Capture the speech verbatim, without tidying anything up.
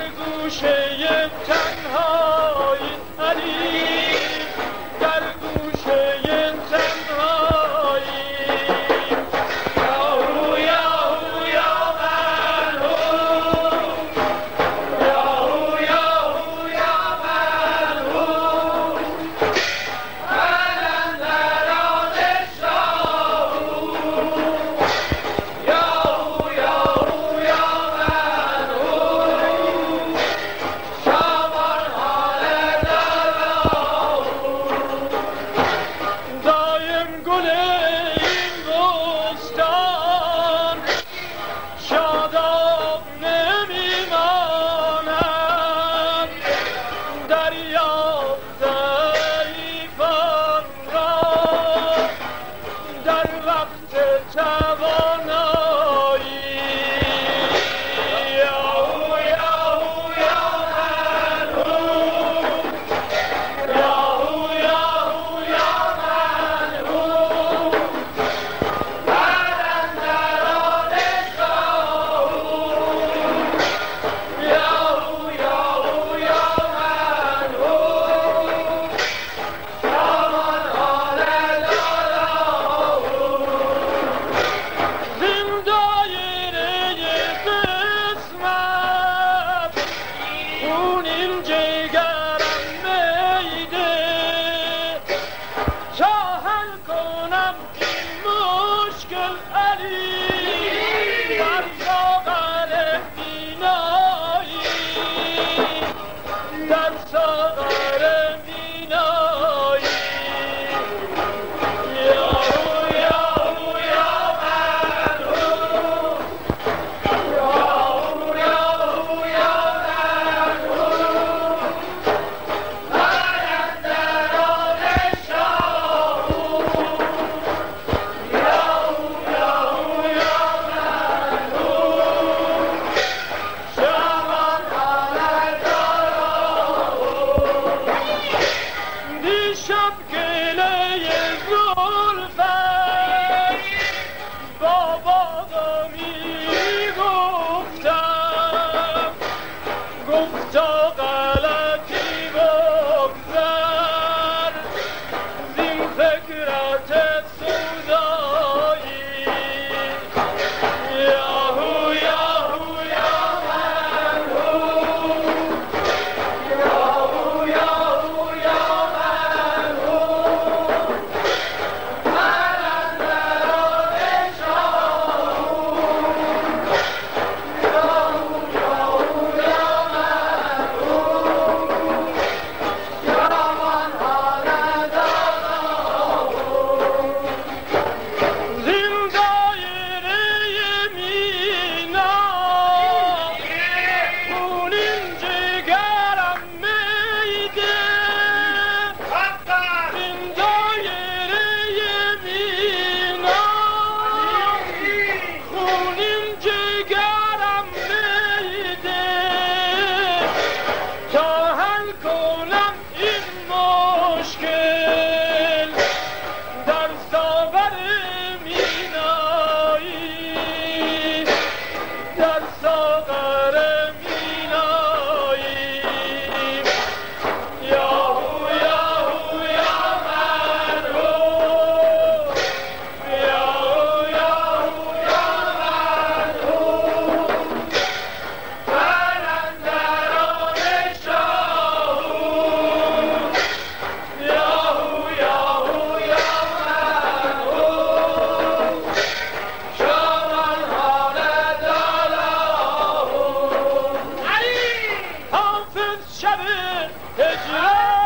در گوشه تنهایی علی، در گوشه تنهایی یاهو یاهو یا مرحوم، یاهو یاهو یا مرحوم، قلندران شاهو، یاهو یاهو یا مرحوم، شامان حال دلو، دایم گل این بستان شاداب نمیماند، دریاب ضعیفان را در وقت توانایی یاهو یاهو یا مرحوم، یاهو یاهو یا مرحوم، قلندران شاهو، یاهو یاهو یا مرحوم، شامان حال دلو، زین دایره قسمت خونین جگرم میده، تا حل کنم این مشکل علی، در ساغر بینایی، در ساغر بینایی یاهو یاهو یا مرحوم، یاهو یاهو یا مرحوم، قلندران شاهو، یاهو یاهو یا مرحوم، شامان حال دلو، دیشب گله زلفت با بابا میگفتم، گفتا غلطی بگذر زین فکرت سودایی یاهو یاهو یا مرحوم، یاهو یاهو یا مرحوم، قلندران شاهو، یاهو یاهو یا مرحوم، شامان حال دلو، زین دایره مینا خونین جگرم میده، زین دایره مینا خونین جگرم میده، تا حل کنم این مشکل در ساغر مینایی، در ساغر مینایی یاهو یاهو یا مرحوم، یاهو یاهو یا مرحوم، قلندران شاهو، یاهو یاهو یا مرحوم، شامان حال دلو، علی حافظ شب هجران